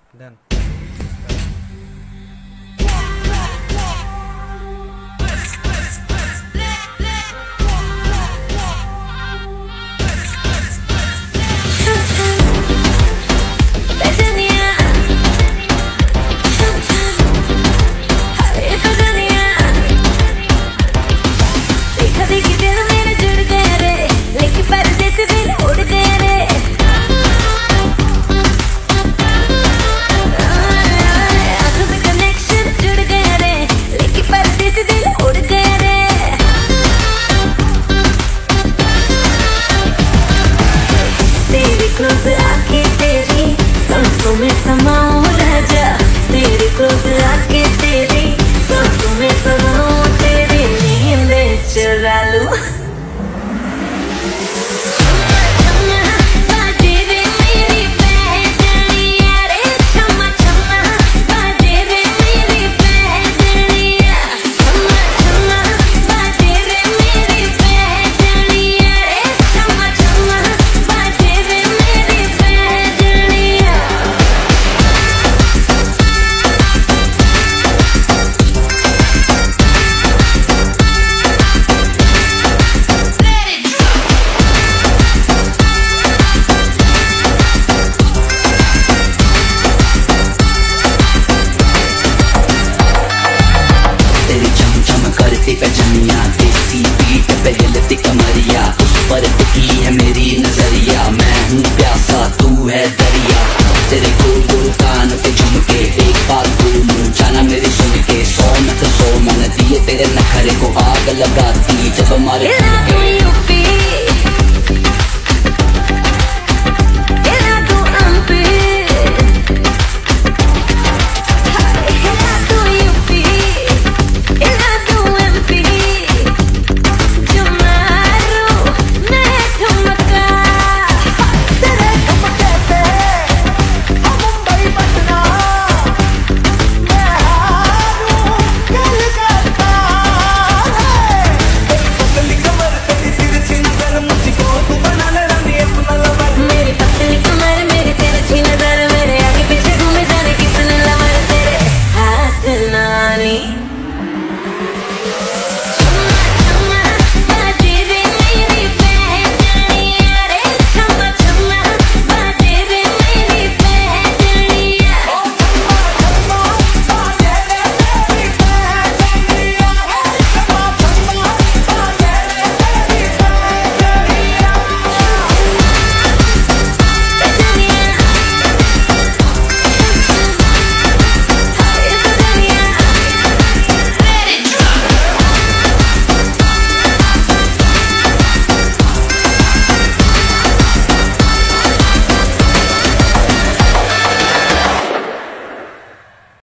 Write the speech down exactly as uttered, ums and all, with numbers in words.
Done. आके तेरी सांसों में समाऊं राजा, तेरी क्लोज आके तेरी सांसों में समाऊं, तेरी नींद चुरा लूं। पजनिया देसी बीट पे हिलती कमरिया, उस पर टिकी है मेरी नजरिया। मैं हूँ प्यासा तू है दरिया, तेरे गोल गोल कान पे झुमके एक बात बोलूं जाना मेरी सुन के। सौ में से सौ मन दिए तेरे नखरे को आग लगाती जब हमारे